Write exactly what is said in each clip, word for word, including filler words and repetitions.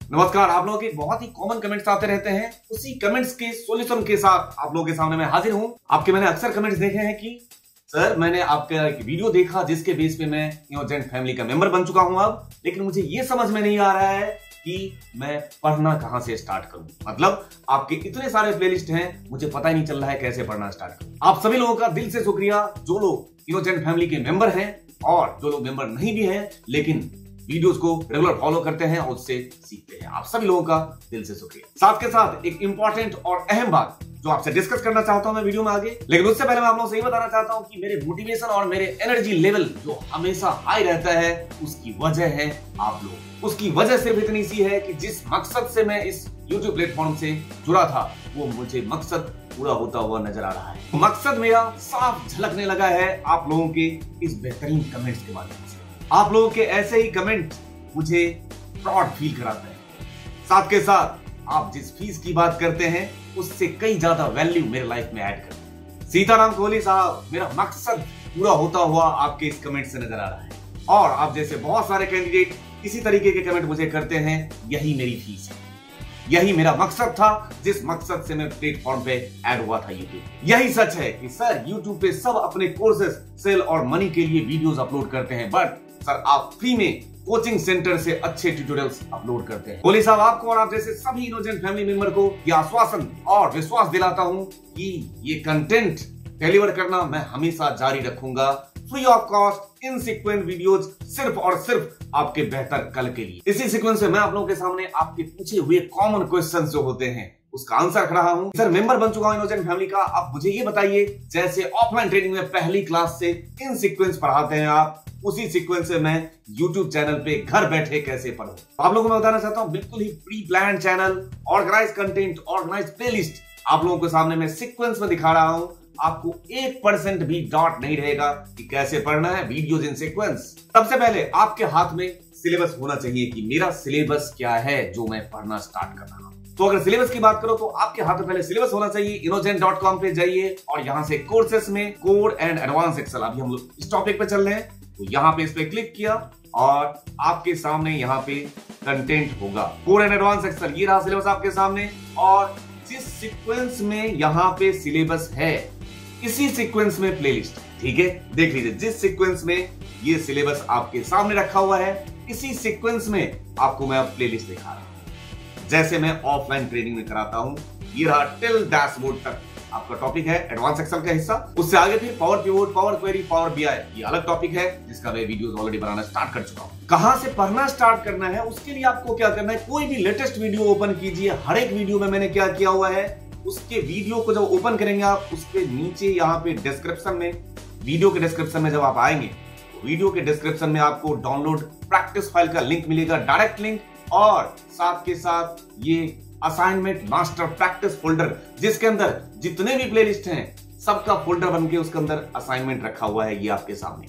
नमस्कार। आप लोगों के बहुत ही कॉमन कमेंट्स आते रहते हैं, उसी कमेंट्स के सॉल्यूशन के साथ आप लोगों के सामने मैं हाजिर हूं। आपके मैंने अक्सर कमेंट्स देखे हैं कि सर मैंने आपका एक वीडियो देखा जिसके बेस पे मैं इनोजेंट फैमिली का मेंबर बन चुका हूं अब, लेकिन मुझे ये समझ में नहीं आ रहा है कि मैं पढ़ना कहां से स्टार्ट करूं। मतलब आपके इतने सारे प्लेलिस्ट हैं, मुझे पता ही नहीं चल रहा है कैसे पढ़ना स्टार्ट करूं। आप सभी लोगों का दिल से शुक्रिया जो लोग इनोजेंट फैमिली के मेंबर हैं और जो लोग मेंबर नहीं भी हैं लेकिन वीडियोस को रेगुलर फॉलो करते हैं और उससे सीखते हैं। आप सभी लोगों का दिल से शुक्रिया। साथ के साथ एक इंपॉर्टेंट और अहम बात जो आपसे डिस्कस करना चाहता हूं मैं वीडियो में आगे, लेकिन उससे पहले मैं आप लोगों से ये बताना चाहता हूं कि मेरे मोटिवेशन और मेरे एनर्जी लेवल जो हमेशा हाई रहता है उसकी वजह है आप लोग। उसकी वजह सिर्फ इतनी सी है कि जिस मकसद से मैं इस यूट्यूब प्लेटफॉर्म से जुड़ा था वो मुझे मकसद पूरा होता हुआ नजर आ रहा है। मकसद मेरा साफ झलकने लगा है आप लोगों के इस बेहतरीन कमेंट्स के माध्यम से। आप लोगों के ऐसे ही कमेंट मुझे प्राउड फील कराते हैं। साथ के साथ आप जिस फीस की बात करते हैं उससे कई ज्यादा वैल्यू मेरे लाइफ में ऐड करते हैं। सीताराम कोहली साहब, मेरा मकसद पूरा होता हुआ आपके इस कमेंट से नजर आ रहा है और आप जैसे बहुत सारे कैंडिडेट इसी तरीके के कमेंट मुझे करते हैं। यही मेरी फीस है, यही मेरा मकसद था जिस मकसद से मैं प्लेटफॉर्म पे ऐड हुआ था यूट्यूब। यही सच है कि सर यूट्यूब पे सब अपने कोर्सेज सेल और मनी के लिए वीडियोस अपलोड करते हैं, बट सर आप फ्री में कोचिंग सेंटर से अच्छे ट्यूटोरियल्स अपलोड करते हैं। कोहली साहब, आपको और आप जैसे सभी इनोजेंट फैमिली मेंबर को यह आश्वासन और विश्वास दिलाता हूं कि ये कंटेंट डिलीवर करना मैं हमेशा जारी रखूंगा, free of cost in sequence videos, सिर्फ और सिर्फ आपके बेहतर कल के लिए। इसी सीक्वेंस से मैं आप लोगों के सामने आपके पूछे हुए कॉमन क्वेश्चंस जो होते हैं उसका आंसर रख रहा हूं। सर मेंबर बन चुका हूं इनोजेंट फैमिली का, अब मुझे ये बताइए जैसे ऑफलाइन ट्रेनिंग में पहली क्लास से इन सीक्वेंस पढ़ाते हैं आप, उसी सीक्वेंस से मैं YouTube चैनल पे घर बैठे कैसे पढ़ूं। तो आप लोगों को मैं बताना चाहता हूं बिल्कुल ही pre plan channel, organise content, organise playlist आप लोगों के सामने मैं सीक्वेंस में दिखा रहा हूं। आपको एक परसेंट भी डाउट नहीं रहेगा कि कैसे पढ़ना है वीडियोस इन सीक्वेंस। सबसे पहले आपके हाथ में सिलेबस होना चाहिए कि मेरा सिलेबस क्या है जो मैं पढ़ना स्टार्ट कर रहा हूं। तो अगर सिलेबस की बात करो तो आपके हाथ में पहले सिलेबस होना चाहिए। इनोजेंट डॉट कॉम पे जाइए और यहां से कोर्सेस में कोड एंड एडवांस एक्सेल, अभी हम लोग इस टॉपिक पे चल रहे हैं, तो यहाँ पे इस पे क्लिक किया और आपके सामने यहाँ पे कंटेंट होगा कोड एंड एडवांस एक्सेल। ये रहा सिलेबस आपके सामने और जिस सीक्वेंस में यहाँ पे सिलेबस है इसी सीक्वेंस में प्लेलिस्ट, ठीक है। देख लीजिए जिस सीक्वेंस में ये सिलेबस आपके सामने रखा हुआ है इसी सीक्वेंस में आपको मैं अब प्लेलिस्ट दिखा रहा हूं जैसे मैं ऑफलाइन ट्रेनिंग में कराता हूं। ये रहा टिल डैशबोर्ड तक आपका टॉपिक है, एडवांस एक्सेल का हिस्सा। उससे आगे फिर power pivot, power query, power BI, ये अलग टॉपिक है जिसका मैं वीडियोस ऑलरेडी बनाना स्टार्ट कर चुका हूं। कहां से पढ़ना स्टार्ट करना है उसके लिए आपको क्या करना है, कोई भी लेटेस्ट वीडियो ओपन कीजिए। हर एक वीडियो में मैंने क्या किया हुआ है, उसके वीडियो को जब ओपन करेंगे आप उसके नीचे यहाँ पे डिस्क्रिप्शन में, वीडियो के डिस्क्रिप्शन में जब आप आएंगे तो वीडियो के डिस्क्रिप्शन में आपको डाउनलोड प्रैक्टिस फाइल का लिंक मिलेगा, डायरेक्ट लिंक, और साथ के साथ ये असाइनमेंट मास्टर प्रैक्टिस फोल्डर जिसके अंदर जितने भी प्लेलिस्ट हैं सबका फोल्डर बनके उसके अंदर असाइनमेंट रखा हुआ है। ये आपके सामने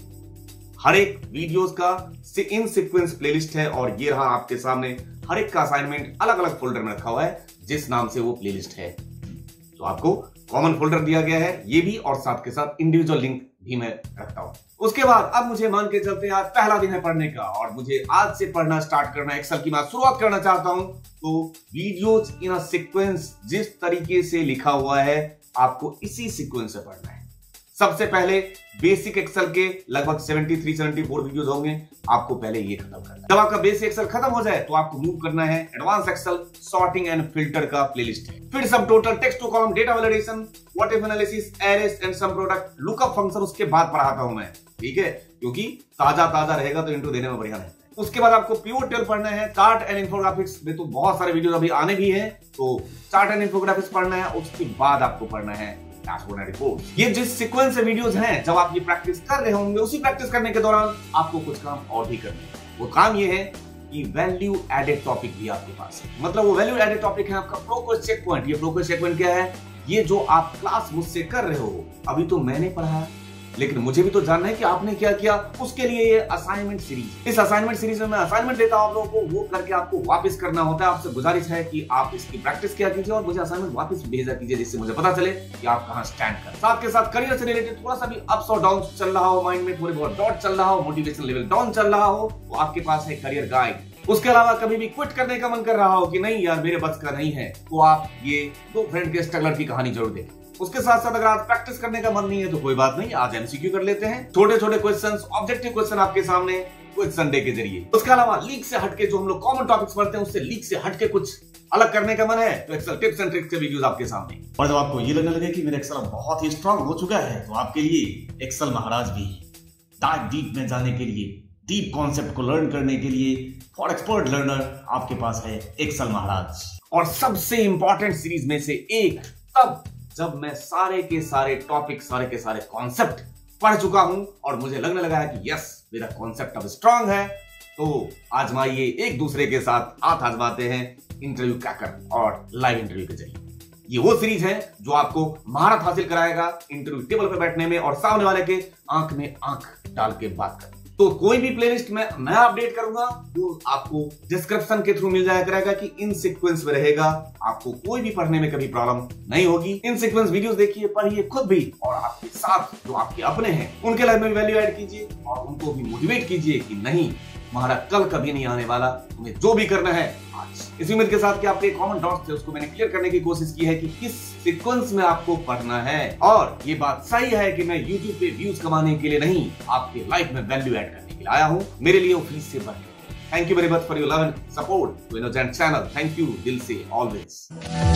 हर एक वीडियोस का इन सीक्वेंस प्लेलिस्ट है और ये रहा आपके सामने हर एक का असाइनमेंट अलग अलग फोल्डर में रखा हुआ है जिस नाम से वो प्लेलिस्ट है। तो आपको कॉमन फोल्डर दिया गया है ये भी, और साथ के साथ इंडिविजुअल लिंक भी मैं रखता हूं। उसके बाद अब मुझे मान के चलते हैं आज पहला दिन है पढ़ने का और मुझे आज से पढ़ना स्टार्ट करना, एक्सेल की मैं शुरुआत करना चाहता हूं। तो वीडियोस इन अ सीक्वेंस जिस तरीके से लिखा हुआ है आपको इसी सीक्वेंस से पढ़ना है। सबसे पहले बेसिक एक्सेल के लगभग तिहत्तर चौहत्तर वीडियोस होंगे, आपको पहले ये खत्म करना है। जब आपका बेसिक एक्सेल खत्म हो जाए तो आपको मूव करना है advance excel, sorting and filter का प्लेलिस्ट है। फिर subtotal, text to column, data validation, what if analysis, arrays and sum product, lookup function उसके बाद पढ़ाता हूं मैं, ठीक है, क्योंकि ताजा ताजा रहेगा तो इंट्रो देने में बढ़िया रहता है। उसके बाद आपको पिवोट टेबल पढ़ना है, चार्ट एंड इन्फोग्राफिक्स में तो बहुत सारे वीडियोस अभी आने भी हैं, तो चार्ट एंड इन्फोग्राफिक्स पढ़ना है। उसके बाद आपको पढ़ना है डैशबोर्ड एंड रिपोर्ट। ये जिस सीक्वेंस से वीडियोस हैं जब आप ये प्रैक्टिस कर रहे होंगे उसी प्रैक्टिस करने के दौरान आपको कुछ काम और भी करना है। वो काम ये है कि वैल्यू एडेड टॉपिक भी आपके पास है। मतलब वो वैल्यू एडेड टॉपिक है आपका प्रोग्रेस चेक पॉइंट। ये प्रोग्रेस चेक पॉइंट क्या है, ये जो आप क्लास मुझसे कर रहे हो, अभी तो मैंने पढ़ा लेकिन मुझे भी तो जानना है कि आपने क्या किया। उसके लिए ये असाइनमेंट सीरीज, इस असाइनमेंट सीरीज में मैं असाइनमेंट देता हूं आप लोगों को, वो करके आपको वापस करना होता है। आपसे गुजारिश है कि आप इसकी प्रैक्टिस किया कीजिए और मुझे असाइनमेंट वापस भेजा कीजिए जिससे मुझे पता चले कि आप कहां स्टैंड कर। साथ के साथ करियर से रिलेटेड थोड़ा सा भी अप्स और डाउन चल रहा हो, माइंड में थोड़े बहुत डॉट चल रहा हो, मोटिवेशन लेवल डाउन चल रहा हो, तो आपके पास है करियर गाइड, उसके अलावा कभी भी क्विट करने का मन कर रहा हो कि नहीं यार मेरे बस का नहीं है, तो आप ये दो फ्रेंड के स्ट्रगलर की कहानी जरूर देखें। उसके साथ साथ अगर आज प्रैक्टिस करने का मन नहीं है तो कोई बात नहीं, आज एमसीक्यू कर लेते हैं। छोटे छोटे क्वेश्चंस, ऑब्जेक्टिव क्वेश्चन आपके सामने क्विज संडे के जरिए। उसके अलावा लीक से हटके जो हम लोग कॉमन टॉपिक्स पढ़ते हैं उससे लीक से हटके कुछ अलग करने का मन है तो एक्सेल टिप्स एंड ट्रिक्स के वीडियोस आपके सामने। और जब आपको ये लगने लगे कि मेरा एक्सेल बहुत ही स्ट्रांग हो चुका है तो आपके लिए एक्सेल महाराज भी डार्क डीप में जाने के लिए, डीप कॉन्सेप्ट को लर्न करने के लिए फॉर एक्सपर्ट लर्नर आपके पास है एक्सेल महाराज। और सबसे इंपॉर्टेंट सीरीज में से एक तब जब मैं सारे के सारे टॉपिक, सारे के सारे कॉन्सेप्ट पढ़ चुका हूं और मुझे लगने लगा है कि यस मेरा कॉन्सेप्ट अब स्ट्रांग है, तो आजमाइए, एक दूसरे के साथ हाथ आजमाते हैं इंटरव्यू क्रैकर और लाइव इंटरव्यू के जरिए। ये वो सीरीज है जो आपको महारत हासिल कराएगा इंटरव्यू टेबल पर बैठने में और सामने वाले के आंख में आंख डाल के बात करने। तो कोई भी प्लेलिस्ट में मैं अपडेट करूंगा वो आपको डिस्क्रिप्शन के थ्रू मिल जाया करेगा कि इन सीक्वेंस में रहेगा, आपको कोई भी पढ़ने में कभी प्रॉब्लम नहीं होगी। इन सीक्वेंस वीडियोस देखिए, पढ़िए खुद भी और आपके साथ जो आपके अपने हैं उनके लाइफ में वैल्यू ऐड कीजिए और उनको भी मोटिवेट कीजिए कि नहीं हमारा कल कभी नहीं आने वाला, तुम्हें जो भी करना है आज। इस उम्मीद के साथ कि आपके कॉमन डाउट्स थे उसको मैंने क्लियर करने की कोशिश की है कि किस सीक्वेंस में आपको पढ़ना है। और ये बात सही है कि मैं यूट्यूब पे व्यूज कमाने के लिए नहीं, आपके लाइफ में वैल्यू ऐड करने के लिए आया हूँ। मेरे लिए वो फीस से बढ़। Thank you very much for your love and support to innocent channel. Thank you दिल से ऑलवेज।